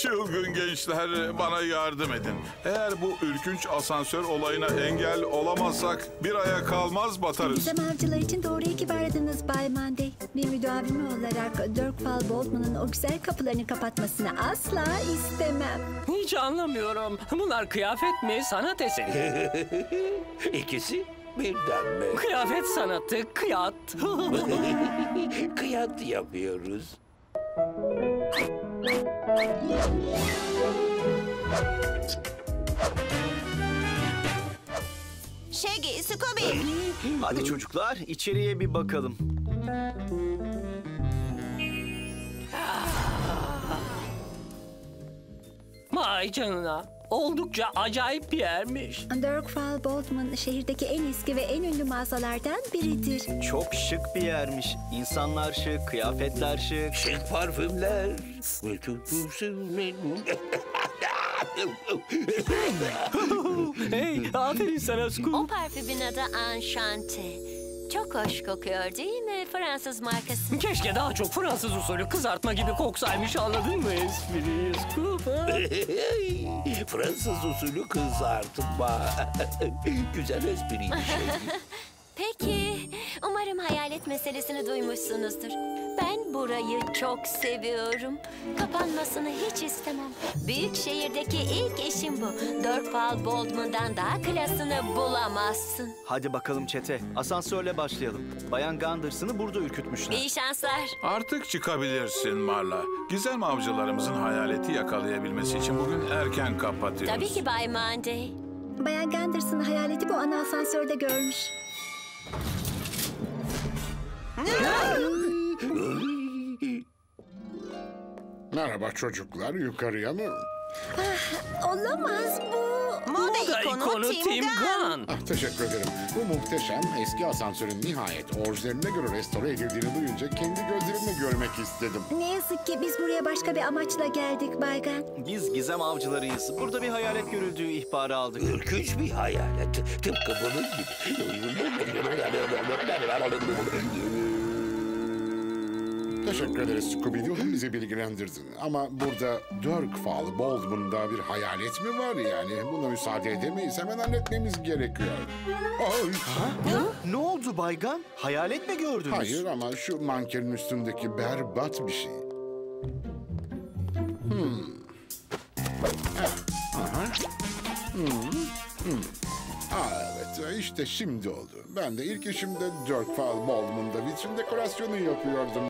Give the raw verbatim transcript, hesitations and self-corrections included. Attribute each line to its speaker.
Speaker 1: Çılgın gençler, bana yardım edin. Eğer bu ürkünç asansör olayına engel olamazsak bir aya kalmaz batarız.
Speaker 2: Gizem avcılar için doğru ekip aradınız Bay Monday. Bir müdavimi olarak Dirkfall Boldman'ın o güzel kapılarını kapatmasını asla istemem.
Speaker 3: Hiç anlamıyorum. Bunlar kıyafet mi, sanat eseri?
Speaker 4: İkisi birden mi?
Speaker 3: Kıyafet sanatı, kıyat.
Speaker 4: Kıyat yapıyoruz.
Speaker 5: Shaggy, Scooby.
Speaker 6: Hadi çocuklar, içeriye bir bakalım.
Speaker 3: Vay canına. Oldukça acayip bir yermiş.
Speaker 2: Dirkfall Boldman şehirdeki en eski ve en ünlü mağazalardan biridir.
Speaker 6: Çok şık bir yermiş. İnsanlar şık, kıyafetler şık.
Speaker 4: Şık parfümler.
Speaker 3: Hey, aferin sana Scoop.
Speaker 5: O parfümün adı Enchante. Çok hoş kokuyor değil mi? Fransız markası.
Speaker 3: Keşke daha çok Fransız usulü kızartma gibi koksaymış, anladın mı espriyi Scoop? Ha?
Speaker 4: Fransız usulü kızartma. Güzel espriymiş.
Speaker 5: Peki, umarım hayalet meselesini duymuşsunuzdur. Ben burayı çok seviyorum. Kapanmasını hiç istemem. Büyük şehirdeki ilk işim bu. Dirkfall Boldman'dan daha klasını bulamazsın.
Speaker 6: Hadi bakalım çete. Asansörle başlayalım. Bayan Gunderson'ı burada ürkütmüşler.
Speaker 5: İyi şanslar.
Speaker 1: Artık çıkabilirsin Marla. Gizem avcılarımızın hayaleti yakalayabilmesi için bugün erken kapatıyoruz.
Speaker 5: Tabii ki Bay Monday.
Speaker 2: Bayan Gunderson hayaleti bu ana asansörde görmüş.
Speaker 7: Merhaba çocuklar, yukarıya mı?
Speaker 2: Olamaz bu.
Speaker 3: Moda ikonu Tim Gunn.
Speaker 7: Ah, teşekkür ederim. Bu muhteşem eski asansörün nihayet orijinaline göre restore edildiğini duyunca kendi gözlerimle görmek istedim.
Speaker 2: Ne yazık ki biz buraya başka bir amaçla geldik Bay Gunn.
Speaker 6: Biz gizem avcılarıyız. Burada bir hayalet görüldüğü ihbarı aldık.
Speaker 4: Ürkünç bir hayalet. Tıpkı bunun gibi.
Speaker 7: Teşekkür ederiz Scooby Doo, bizi bilgilendirdin. Ama burada Dirkfall Boldman'da bir hayalet mi var yani? Buna müsaade edemeyiz, hemen halletmemiz gerekiyor. Ay.
Speaker 6: Ne oldu Bay Gunn? Hayalet mi gördünüz?
Speaker 7: Hayır ama şu mankenin üstündeki berbat bir şey. Hmm. Heh, aha. Hmm. Hmm. Aa, evet, işte şimdi oldu. Ben de ilk işimde Dirkfall Boldman'da vitrin dekorasyonu yapıyordum.